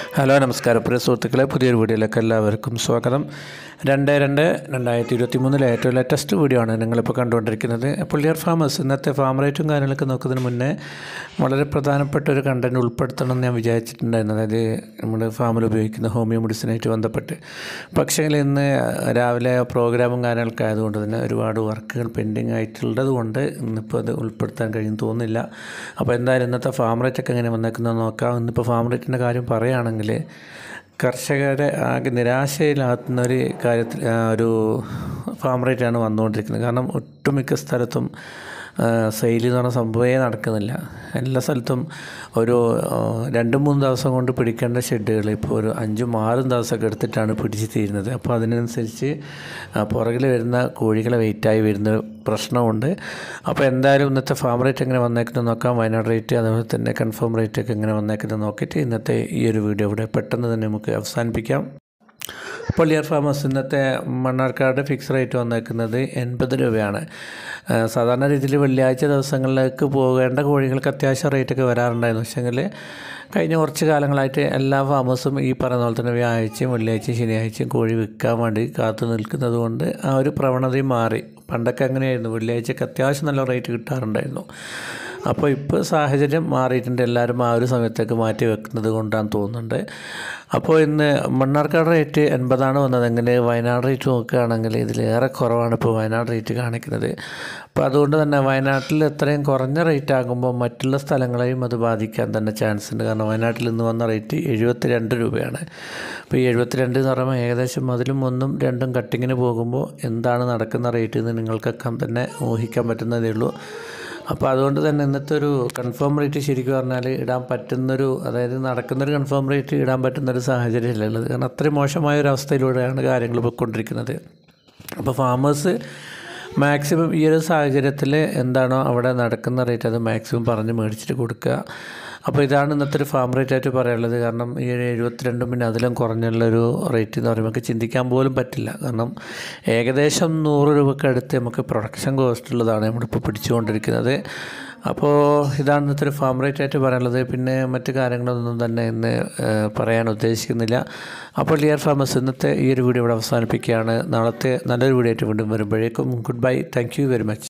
Hello നമസ്കാരം പ്രിയ സുഹൃത്തുക്കളെ, പുതിയൊരു വീഡിയോയിലേക്ക് എല്ലാവർക്കും സ്വാഗതം. 2/2/2023 ഏറ്റവും ലേറ്റസ്റ്റ് വീഡിയോ ആണ് നിങ്ങളിപ്പോൾ കണ്ടുകൊണ്ടിരിക്കുന്നത്. അപ്പോൾ ഡിയർ ഫാമേഴ്സ്, ഇന്നത്തെ ഫാം റേറ്റും കാര്യങ്ങളൊക്കെ നോക്കുന്നതിന് മുന്നേ വളരെ പ്രധാനപ്പെട്ട ഒരു കണ്ടൻറ്റ് ഉൾപ്പെടുത്തണം എന്ന് ഞാൻ വിചാരിച്ചിട്ടുണ്ടായിരുന്നു. അതായത് നമ്മുടെ ഫാമിൽ ഉപയോഗിക്കുന്ന ഹോമിയോ മെഡിസിനായിട്ട് ബന്ധപ്പെട്ട്. പക്ഷേ ഇന്ന് രാവിലെ പ്രോഗ്രാമും കാര്യങ്ങളൊക്കെ ആയതുകൊണ്ട് തന്നെ ഒരുപാട് വർക്കുകൾ പെൻഡിങ് ആയിട്ടുള്ളത് കൊണ്ട് ഇന്നിപ്പോൾ അത് ഉൾപ്പെടുത്താൻ കഴിയും തോന്നുന്നില്ല. അപ്പോൾ എന്തായാലും ഇന്നത്തെ ഫാം റേറ്റൊക്കെ എങ്ങനെ വന്നേക്കുന്നത് നോക്കാം. ഇന്നിപ്പോൾ ഫാം റേറ്റിൻ്റെ കാര്യം പറയുകയാണെങ്കിൽ കർഷകരെ ആകെ നിരാശയിലാക്കുന്ന ഒരു കാര്യത്തിൽ ഒരു ഫാം റേറ്റാണ് വന്നുകൊണ്ടിരിക്കുന്നത്. കാരണം ഒട്ടുമിക്ക സ്ഥലത്തും സെയിൽ എന്ന് പറഞ്ഞ സംഭവമേ നടക്കുന്നില്ല. എല്ലാ സ്ഥലത്തും ഒരു 2-3 ദിവസം കൊണ്ട് പിടിക്കേണ്ട ഷെഡുകൾ ഇപ്പോൾ ഒരു 5-6 ദിവസമൊക്കെ എടുത്തിട്ടാണ് പിടിച്ച് തീരുന്നത്. അപ്പോൾ അതിനനുസരിച്ച് പുറകിൽ വരുന്ന കോഴികളെ വെയിറ്റായി വരുന്ന പ്രശ്നമുണ്ട്. അപ്പോൾ എന്തായാലും ഇന്നത്തെ ഫാം റേറ്റ് എങ്ങനെ വന്നേക്കുന്നത് നോക്കാം. വയനാട് റേറ്റ് അതുപോലെ തന്നെ കൺഫേം റേറ്റൊക്കെ എങ്ങനെ വന്നേക്കുന്നത് നോക്കിയിട്ട് ഇന്നത്തെ ഈ ഒരു വീഡിയോ ഇവിടെ പെട്ടെന്ന് തന്നെ നമുക്ക് അവസാനിപ്പിക്കാം. അപ്പോൾ ഡിയർ ഫാമേഴ്സ്, ഇന്നത്തെ മണ്ണാർക്കാട് ഫിക്സ് റേറ്റ് വന്നേക്കുന്നത് 80 രൂപയാണ്. സാധാരണ രീതിയിൽ വെള്ളിയാഴ്ച ദിവസങ്ങളിലേക്ക് പോകേണ്ട കോഴികൾക്ക് അത്യാവശ്യം റേറ്റൊക്കെ വരാറുണ്ടായിരുന്നു. പക്ഷേങ്കിൽ കഴിഞ്ഞ കുറച്ച് കാലങ്ങളായിട്ട് എല്ലാ ഫാമേഴ്സും ഈ പറയുന്ന പോലെ തന്നെ വ്യാഴാഴ്ചയും വെള്ളിയാഴ്ചയും ശനിയാഴ്ചയും കോഴി വിൽക്കാൻ വേണ്ടി കാത്തു നിൽക്കുന്നത് കൊണ്ട് ആ ഒരു പ്രവണതയും മാറി. പണ്ടൊക്കെ അങ്ങനെയായിരുന്നു, വെള്ളിയാഴ്ചക്ക് അത്യാവശ്യം നല്ല റേറ്റ് കിട്ടാറുണ്ടായിരുന്നു. അപ്പോൾ ഇപ്പോൾ സാഹചര്യം മാറിയിട്ടുണ്ട്. എല്ലാവരും ആ ഒരു സമയത്തേക്ക് മാറ്റി വെക്കുന്നത് കൊണ്ടാണ് തോന്നുന്നുണ്ട്. അപ്പോൾ ഇന്ന് മണ്ണാർക്കാട് റേറ്റ് 80 വന്നതെങ്കിൽ വയനാട് റേറ്റ് നോക്കുകയാണെങ്കിൽ ഇതിലേറെ കുറവാണ് ഇപ്പോൾ വയനാട് റേറ്റ് കാണിക്കുന്നത്. അപ്പോൾ അതുകൊണ്ട് തന്നെ വയനാട്ടിൽ എത്രയും കുറഞ്ഞ റേറ്റ് ആകുമ്പോൾ മറ്റുള്ള സ്ഥലങ്ങളെയും അത് ബാധിക്കാൻ തന്നെ ചാൻസ് ഉണ്ട്. കാരണം വയനാട്ടിൽ ഇന്ന് വന്ന റേറ്റ് 72 രൂപയാണ്. അപ്പോൾ ഈ 72 എന്ന് പറയുമ്പോൾ ഏകദേശം അതിലും 1-2 കട്ടിങ്ങിന് പോകുമ്പോൾ എന്താണ് നടക്കുന്ന റേറ്റ് എന്ന് നിങ്ങൾക്കൊക്കെ തന്നെ ഊഹിക്കാൻ പറ്റുന്നതേ ഉള്ളൂ. അപ്പോൾ അതുകൊണ്ട് തന്നെ ഇന്നത്തെ ഒരു കൺഫേം റേറ്റ് ശരിക്കും പറഞ്ഞാൽ ഇടാൻ പറ്റുന്നൊരു, അതായത് നടക്കുന്നൊരു കൺഫേം റേറ്റ് ഇടാൻ പറ്റുന്നൊരു സാഹചര്യമല്ല ഉള്ളത്. കാരണം അത്രയും മോശമായൊരവസ്ഥയിലൂടെയാണ് കാര്യങ്ങൾ പോയിക്കൊണ്ടിരിക്കുന്നത്. അപ്പോൾ ഫാമേഴ്സ് മാക്സിമം ഈ ഒരു സാഹചര്യത്തിൽ എന്താണോ അവിടെ നടക്കുന്ന റേറ്റ് അത് മാക്സിമം പറഞ്ഞ് മേടിച്ചിട്ട് കൊടുക്കുക. അപ്പോൾ ഇതാണ് ഇന്നത്തെ ഒരു ഫാം റേറ്റായിട്ട് പറയാനുള്ളത്. കാരണം ഈ ഒരു 72 പിന്നെ അതിലും കുറഞ്ഞുള്ളൊരു റേറ്റ് എന്ന് പറയുമ്പോൾ നമുക്ക് ചിന്തിക്കാൻ പോലും പറ്റില്ല. കാരണം ഏകദേശം 100 രൂപയ്ക്ക് അടുത്ത് നമുക്ക് പ്രൊഡക്ഷൻ കോസ്റ്റ് ഉള്ളതാണ് നമ്മളിപ്പോൾ പിടിച്ചുകൊണ്ടിരിക്കുന്നത്. അപ്പോൾ ഇതാണ് ഇന്നത്തെ ഒരു ഫാം റേറ്റായിട്ട് പറയാനുള്ളത്. പിന്നെ മറ്റു കാര്യങ്ങളൊന്നും തന്നെ ഇന്ന് പറയാൻ ഉദ്ദേശിക്കുന്നില്ല. അപ്പോൾ ഡിയർ ഫാമേഴ്സ്, ഇന്നത്തെ ഈ ഒരു വീഡിയോ ഇവിടെ അവസാനിപ്പിക്കുകയാണ്. നാളത്തെ നല്ലൊരു വീഡിയോ ആയിട്ട് വീണ്ടും വരുമ്പോഴേക്കും goodbye. Thank you very much.